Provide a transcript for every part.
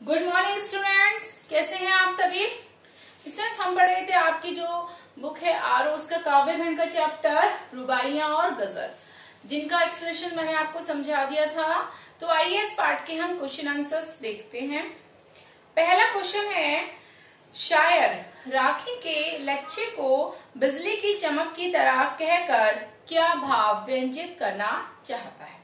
Good morning students, कैसे हैं आप सभी स्टूडेंट्स। हम पढ़ रहे थे आपकी जो बुक है आरोज का काव्य खंड का चैप्टर रुबाइयां और गजल, जिनका एक्सप्लेनेशन मैंने आपको समझा दिया था। तो आइए इस पार्ट के हम क्वेश्चन आंसर्स देखते हैं। पहला क्वेश्चन है, शायर राखी के लच्छे को बिजली की चमक की तरह कहकर क्या भाव व्यंजित करना चाहता है।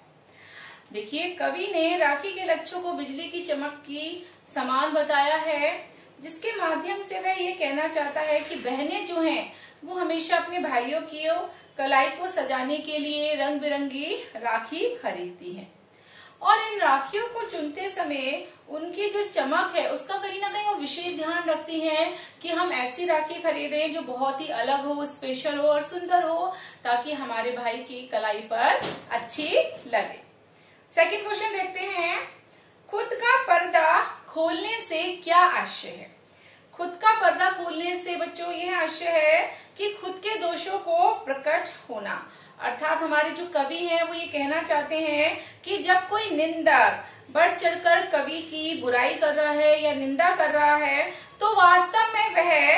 देखिए, कवि ने राखी के लच्छों को बिजली की चमक की समान बताया है, जिसके माध्यम से वह ये कहना चाहता है कि बहनें जो हैं वो हमेशा अपने भाइयों की कलाई को सजाने के लिए रंग बिरंगी राखी खरीदती हैं और इन राखियों को चुनते समय उनकी जो चमक है उसका कहीं ना कहीं वो विशेष ध्यान रखती हैं कि हम ऐसी राखी खरीदें जो बहुत ही अलग हो, स्पेशल हो और सुंदर हो, ताकि हमारे भाई की कलाई पर अच्छी लगे। सेकंड क्वेश्चन देखते हैं, खुद का पर्दा खोलने से क्या आशय है। खुद का पर्दा खोलने से बच्चों यह आशय है कि खुद के दोषों को प्रकट होना, अर्थात हमारे जो कवि हैं वो ये कहना चाहते हैं कि जब कोई निंदक बढ़ चढ़कर कवि की बुराई कर रहा है या निंदा कर रहा है तो वास्तव में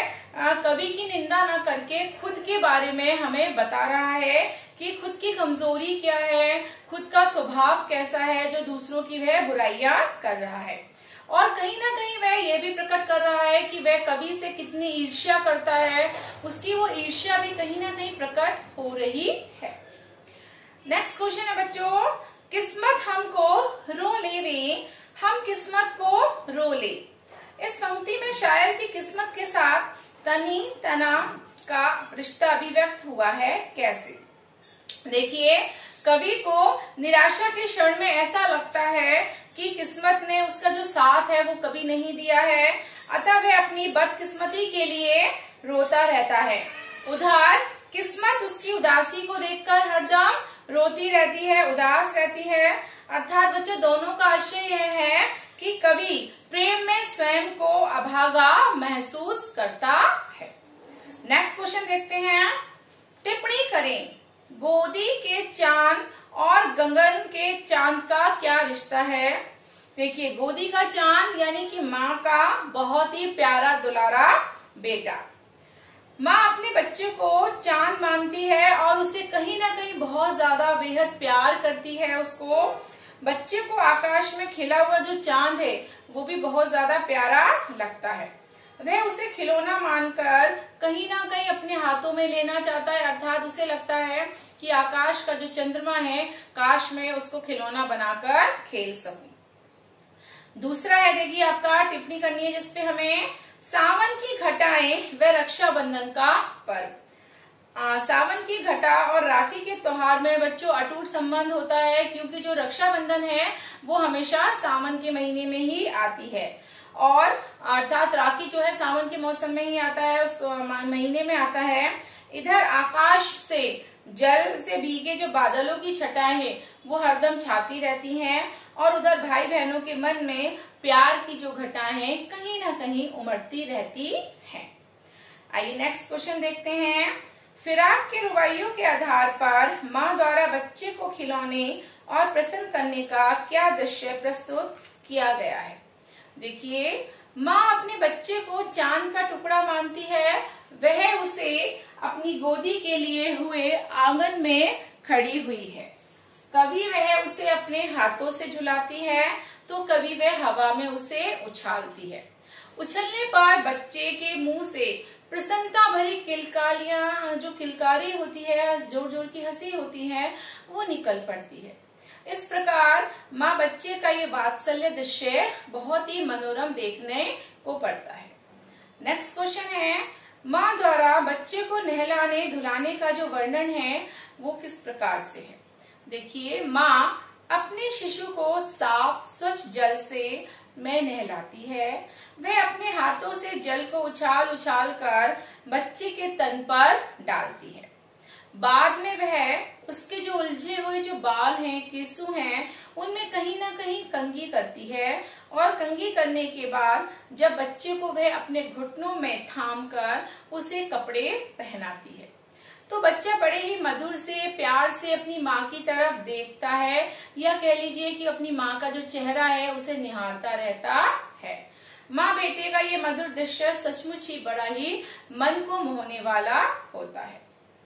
वह कवि की निंदा न करके खुद के बारे में हमें बता रहा है कि खुद की कमजोरी क्या है, खुद का स्वभाव कैसा है जो दूसरों की वह बुराइयां कर रहा है। और कहीं ना कहीं वह ये भी प्रकट कर रहा है कि वह कवि से कितनी ईर्ष्या करता है, उसकी वो ईर्ष्या भी कहीं ना कहीं प्रकट हो रही है। नेक्स्ट क्वेश्चन है बच्चों, किस्मत हमको रो ले वे, हम किस्मत को रो ले। इस पंक्ति में शायर की किस्मत के साथ तनी तना का रिश्ता अभिव्यक्त हुआ है। कैसे? देखिए, कवि को निराशा के क्षण में ऐसा लगता है कि किस्मत ने उसका जो साथ है वो कभी नहीं दिया है, अतः वह अपनी बदकिस्मती के लिए रोता रहता है। उधर किस्मत उसकी उदासी को देखकर हरदम रोती रहती है, उदास रहती है। अर्थात बच्चों, दोनों का आशय यह है कि कवि प्रेम में स्वयं को अभागा महसूस करता है। नेक्स्ट क्वेश्चन देखते हैं, टिप्पणी करें, गोदी के चांद और गगन के चांद का क्या रिश्ता है। देखिए, गोदी का चांद यानी कि माँ का बहुत ही प्यारा दुलारा बेटा। माँ अपने बच्चे को चांद मानती है और उसे कहीं ना कहीं बहुत ज्यादा बेहद प्यार करती है। उसको बच्चे को आकाश में खिला हुआ जो चांद है वो भी बहुत ज्यादा प्यारा लगता है। वह उसे खिलौना मानकर कहीं ना कहीं अपने हाथों में लेना चाहता है, अर्थात उसे लगता है कि आकाश का जो चंद्रमा है काश मैं उसको खिलौना बनाकर खेल सकूं। दूसरा है, देखिए आपका टिप्पणी करनी है जिसपे हमें, सावन की घटाएं व रक्षाबंधन का पर्व। सावन की घटा और राखी के त्योहार में बच्चों अटूट संबंध होता है, क्योंकि जो रक्षाबंधन है वो हमेशा सावन के महीने में ही आती है और अर्थात राखी जो है सावन के मौसम में ही आता है, उस महीने में आता है। इधर आकाश से जल से भीगे जो बादलों की छटाएं हैं वो हरदम छाती रहती हैं और उधर भाई बहनों के मन में प्यार की जो घटाएं हैं कहीं ना कहीं उमड़ती रहती हैं। आइए नेक्स्ट क्वेश्चन देखते हैं, फिराक के रुबाइयों के आधार पर माँ द्वारा बच्चे को खिलौने और प्रसन्न करने का क्या दृश्य प्रस्तुत किया गया है। देखिए, माँ अपने बच्चे को चांद का टुकड़ा मानती है, वह उसे अपनी गोदी के लिए हुए आंगन में खड़ी हुई है। कभी वह उसे अपने हाथों से झुलाती है तो कभी वह हवा में उसे उछालती है। उछलने पर बच्चे के मुंह से प्रसन्नता भरी किलकारियां, जो किलकारी होती है, जोर जोर की हंसी होती है, वो निकल पड़ती है। इस प्रकार माँ बच्चे का ये वात्सल्य दृश्य बहुत ही मनोरम देखने को पड़ता है। नेक्स्ट क्वेश्चन है, माँ द्वारा बच्चे को नहलाने धुलाने का जो वर्णन है वो किस प्रकार से है। देखिए, माँ अपने शिशु को साफ स्वच्छ जल से में नहलाती है। वह अपने हाथों से जल को उछाल उछाल कर बच्चे के तन पर डालती है। बाद में वह उसके जो उलझे हुए जो बाल हैं, केसू हैं, उनमें कहीं ना कहीं कंघी करती है और कंघी करने के बाद जब बच्चे को वह अपने घुटनों में थाम कर उसे कपड़े पहनाती है। तो बच्चा बड़े ही मधुर से प्यार से अपनी माँ की तरफ देखता है, या कह लीजिए कि अपनी माँ का जो चेहरा है उसे निहारता रहता है। माँ बेटे का ये मधुर दृश्य सचमुच ही बड़ा ही मन को मोहने वाला होता है।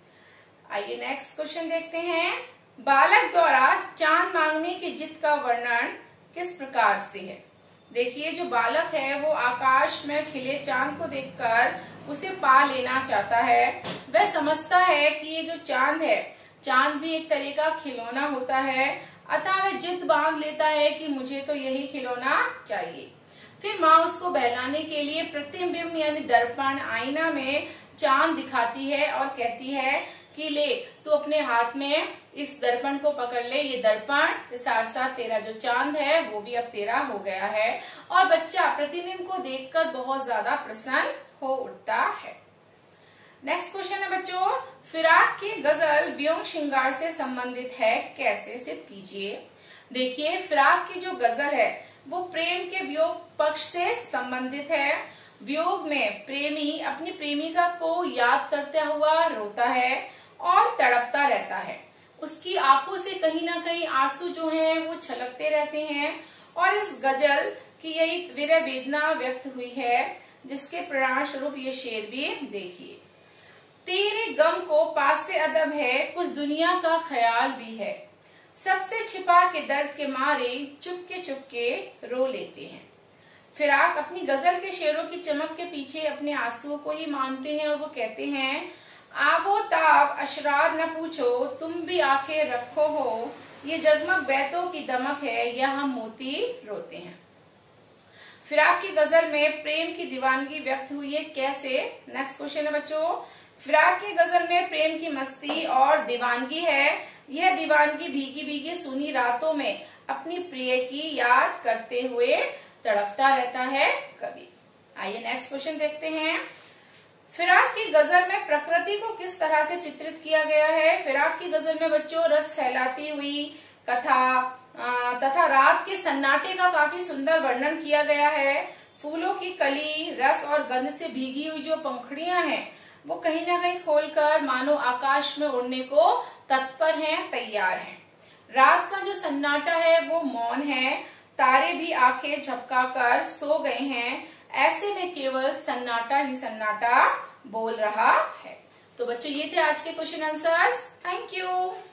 आइए नेक्स्ट क्वेश्चन देखते हैं। बालक द्वारा चांद मांगने की जिद का वर्णन किस प्रकार से है? देखिए, जो बालक है वो आकाश में खिले चांद को देखकर उसे पा लेना चाहता है। वह समझता है कि ये जो चांद है, चांद भी एक तरह का खिलौना होता है, अतः वह जिद बांध लेता है कि मुझे तो यही खिलौना चाहिए। फिर माँ उसको बहलाने के लिए प्रतिबिंब यानी दर्पण आईना में चांद दिखाती है और कहती है कि ले तू अपने हाथ में इस दर्पण को पकड़ ले, ये दर्पण के साथ साथ तेरा जो चांद है वो भी अब तेरा हो गया है। और बच्चा प्रतिबिंब को देखकर बहुत ज्यादा प्रसन्न हो उठता है। नेक्स्ट क्वेश्चन है बच्चों, फिराक की गजल व्योम श्रृंगार से संबंधित है, कैसे सिद्ध कीजिए? देखिए, फिराक की जो गजल है वो प्रेम के वियोग पक्ष से संबंधित है। वियोग में प्रेमी अपनी प्रेमिका को याद करता हुआ रोता है और तड़पता रहता है। उसकी आंखों से कहीं ना कहीं आंसू जो हैं वो छलकते रहते हैं। और इस गजल की यही विरह वेदना व्यक्त हुई है, जिसके परिणाम स्वरूप ये शेर भी देखिए। तेरे गम को पास से अदब है, कुछ दुनिया का ख्याल भी है, सबसे छिपा के दर्द के मारे चुपके रो लेते हैं। फिराक अपनी गजल के शेरों की चमक के पीछे अपने आंसुओं को ही मानते हैं और वो कहते हैं, आवो ताब अशरार न पूछो, तुम भी आंखें रखो हो, ये जगमग बैतों की दमक है, या हम मोती रोते हैं। फिराक की गजल में प्रेम की दीवानगी व्यक्त हुई है, कैसे? नेक्स्ट क्वेश्चन है बच्चों। फिराक की गजल में प्रेम की मस्ती और दीवानगी है। यह दीवानगी भीगी भीगी सूनी रातों में अपनी प्रिय की याद करते हुए तड़पता रहता है कवि। आइए नेक्स्ट क्वेश्चन देखते हैं। फिराक की गजल में प्रकृति को किस तरह से चित्रित किया गया है? फिराक की गजल में बच्चों रस फैलाती हुई कथा तथा रात के सन्नाटे का काफी सुंदर वर्णन किया गया है। फूलों की कली, रस और गंध से भीगी हुई जो पंखुड़ियां हैं वो कहीं ना कहीं खोलकर मानो आकाश में उड़ने को तत्पर हैं, तैयार हैं। रात का जो सन्नाटा है वो मौन है, तारे भी आंखें झपकाकर सो गए हैं। ऐसे में केवल सन्नाटा ही सन्नाटा बोल रहा है। तो बच्चों, ये थे आज के क्वेश्चन आंसर्स। Thank you.